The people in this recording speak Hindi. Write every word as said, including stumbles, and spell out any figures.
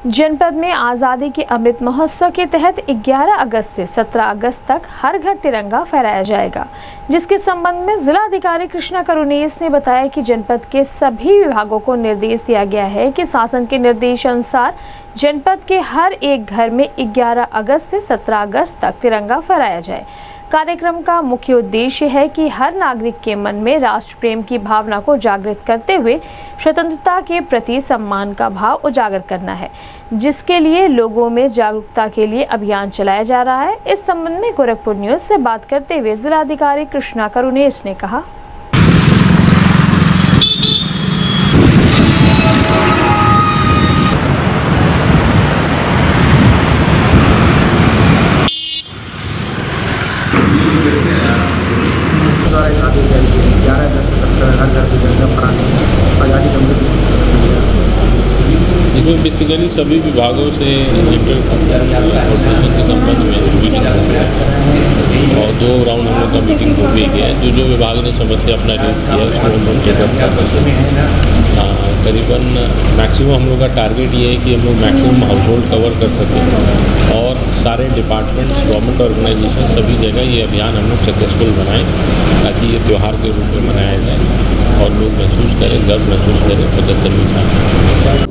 जनपद में आज़ादी के अमृत महोत्सव के तहत ग्यारह अगस्त से सत्रह अगस्त तक हर घर तिरंगा फहराया जाएगा, जिसके संबंध में जिलाधिकारी कृष्णा करुणेस ने बताया कि जनपद के सभी विभागों को निर्देश दिया गया है कि शासन के निर्देश अनुसार जनपद के हर एक घर में ग्यारह अगस्त से सत्रह अगस्त तक तिरंगा फहराया जाए। कार्यक्रम का मुख्य उद्देश्य है कि हर नागरिक के मन में राष्ट्र प्रेम की भावना को जागृत करते हुए स्वतंत्रता के प्रति सम्मान का भाव उजागर करना है, जिसके लिए लोगों में जागरूकता के लिए अभियान चलाया जा रहा है। इस संबंध में गोरखपुर न्यूज से बात करते हुए जिलाधिकारी कृष्णा करुणेस ने कहा, ग्यारह दस सत्तर हर घर की जनता फराने आज़ादी का अमृत इसमें बेसिकली सभी विभागों से ऑपरेशन के संबंध में मीटिंग और दो राउंड हम लोग का मीटिंग हो गई है। जो जो विभाग ने समस्या अपना रेज किया है उसको हम लोग टेकअप कर सकते हैं। करीबन मैक्सिमम हम लोग का टारगेट ये है कि हम लोग मैक्सिमम हाउस होल्ड कवर कर सकें और सारे डिपार्टमेंट्स, गवर्नमेंट ऑर्गेनाइजेशन सभी जगह ये अभियान हम लोग सक्सेसफुल बनाएं ताकि ये त्यौहार के रूप में मनाया जाए और लोग महसूस करें, गर्व महसूस करें, प्रदर्शन में शामिल।